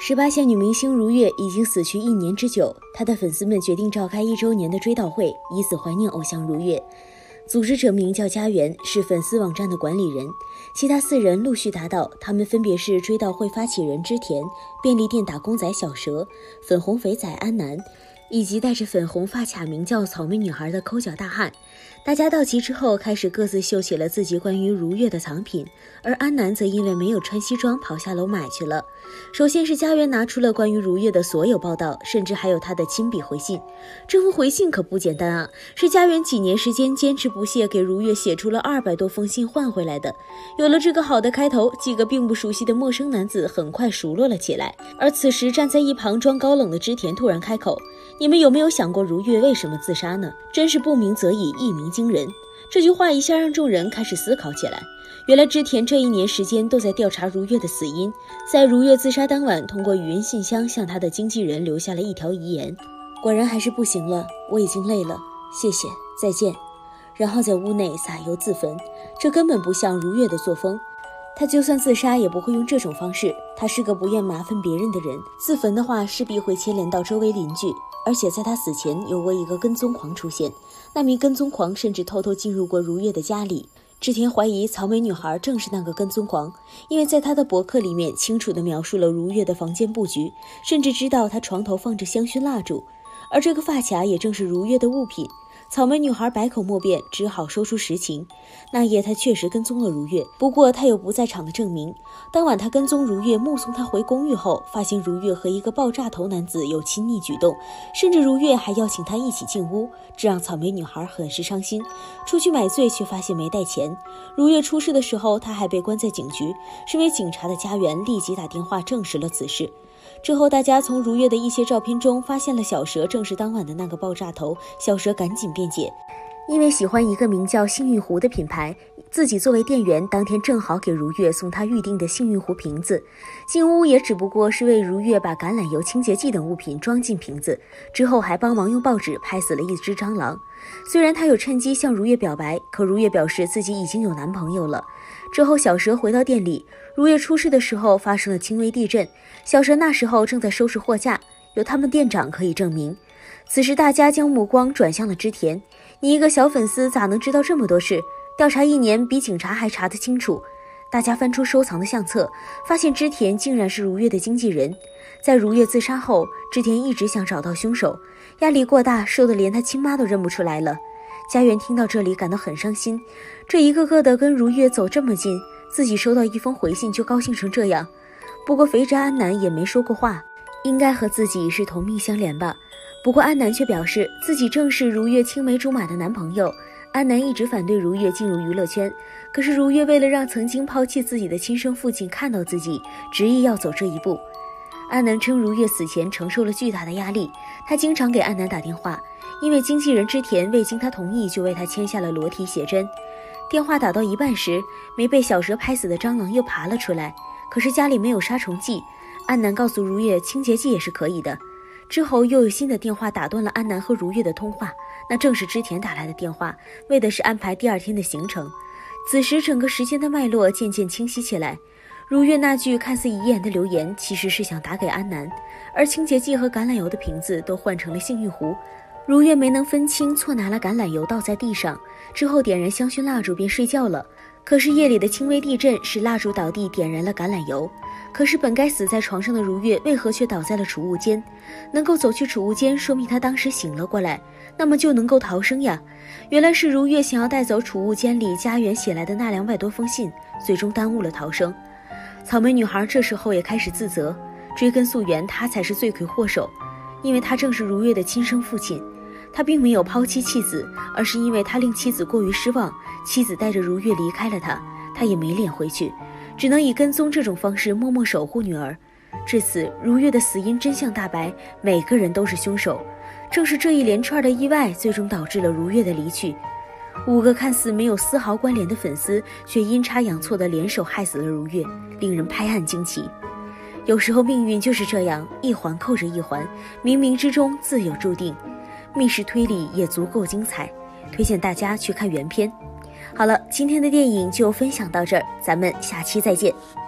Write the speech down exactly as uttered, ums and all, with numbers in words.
十八线女明星如月已经死去一年之久，她的粉丝们决定召开一周年的追悼会，以此怀念偶像如月。组织者名叫家园，是粉丝网站的管理人，其他四人陆续答道，他们分别是追悼会发起人织田、便利店打工仔小蛇、粉红肥仔安南，以及戴着粉红发卡名叫草莓女孩的抠脚大汉。大家到齐之后，开始各自秀起了自己关于如月的藏品，而安南则因为没有穿西装跑下楼买去了。首先是家园拿出了关于如月的所有报道，甚至还有他的亲笔回信。这封回信可不简单啊，是家园几年时间坚持不懈给如月写出了二百多封信换回来的。有了这个好的开头，几个并不熟悉的陌生男子很快熟络了起来。而此时站在一旁装高冷的织田突然开口，你们有没有想过如月为什么自杀呢？真是不鸣则已，一鸣惊人。这句话一下让众人开始思考起来。原来织田这一年时间都在调查如月的死因，在如月自杀当晚，通过语音信箱向他的经纪人留下了一条遗言：果然还是不行了，我已经累了，谢谢，再见。然后在屋内撒油自焚，这根本不像如月的作风。他就算自杀也不会用这种方式，他是个不愿麻烦别人的人，自焚的话势必会牵连到周围邻居。而且在他死前有过一个跟踪狂出现，那名跟踪狂甚至偷偷进入过如月的家里。织田怀疑草莓女孩正是那个跟踪狂，因为在他的博客里面清楚地描述了如月的房间布局，甚至知道她床头放着香薰蜡烛，而这个发卡也正是如月的物品。草莓女孩百口莫辩，只好说出实情。那夜她确实跟踪了如月，不过她有不在场的证明。当晚她跟踪如月，目送她回公寓后，发现如月和一个爆炸头男子有亲昵举动，甚至如月还邀请她一起进屋，这让草莓女孩很是伤心。出去买醉却发现没带钱。如月出事的时候，她还被关在警局。身为警察的家园立即打电话证实了此事。之后大家从如月的一些照片中发现了小蛇正是当晚的那个爆炸头，小蛇赶紧辩解，因为喜欢一个名叫幸运湖的品牌，自己作为店员当天正好给如月送她预定的幸运湖瓶子，进屋也只不过是为如月把橄榄油、清洁剂等物品装进瓶子，之后还帮忙用报纸拍死了一只蟑螂。虽然他有趁机向如月表白，可如月表示自己已经有男朋友了。之后小蛇回到店里，如月出事的时候发生了轻微地震，小蛇那时候正在收拾货架，有他们店长可以证明。此时大家将目光转向了织田，你一个小粉丝咋能知道这么多事？调查一年比警察还查得清楚。大家翻出收藏的相册，发现织田竟然是如月的经纪人。在如月自杀后，织田一直想找到凶手，压力过大，瘦得连他亲妈都认不出来了。家园听到这里感到很伤心，这一个个的跟如月走这么近，自己收到一封回信就高兴成这样。不过肥宅安南也没说过话，应该和自己是同命相连吧。不过安南却表示自己正是如月青梅竹马的男朋友。安南一直反对如月进入娱乐圈，可是如月为了让曾经抛弃自己的亲生父亲看到自己，执意要走这一步。安南称如月死前承受了巨大的压力，他经常给安南打电话，因为经纪人织田未经他同意就为他签下了裸体写真。电话打到一半时，没被小蛇拍死的蟑螂又爬了出来，可是家里没有杀虫剂，安南告诉如月清洁剂也是可以的。之后又有新的电话打断了安南和如月的通话，那正是织田打来的电话，为的是安排第二天的行程。此时整个时间的脉络渐渐清晰起来，如月那句看似遗言的留言其实是想打给安南，而清洁剂和橄榄油的瓶子都换成了幸运湖。如月没能分清，错拿了橄榄油倒在地上，之后点燃香薰蜡烛便睡觉了。可是夜里的轻微地震使蜡烛倒地，点燃了橄榄油。可是本该死在床上的如月为何却倒在了储物间？能够走去储物间，说明她当时醒了过来，那么就能够逃生呀。原来是如月想要带走储物间里家园写来的那两百多封信，最终耽误了逃生。草莓女孩这时候也开始自责，追根溯源，她才是罪魁祸首，因为她正是如月的亲生父亲。他并没有抛弃妻子，而是因为他令妻子过于失望，妻子带着如月离开了他，他也没脸回去，只能以跟踪这种方式默默守护女儿。至此，如月的死因真相大白，每个人都是凶手。正是这一连串的意外，最终导致了如月的离去。五个看似没有丝毫关联的粉丝，却阴差阳错地联手害死了如月，令人拍案惊奇。有时候命运就是这样，一环扣着一环，冥冥之中自有注定。密室推理也足够精彩，推荐大家去看原片。好了，今天的电影就分享到这儿，咱们下期再见。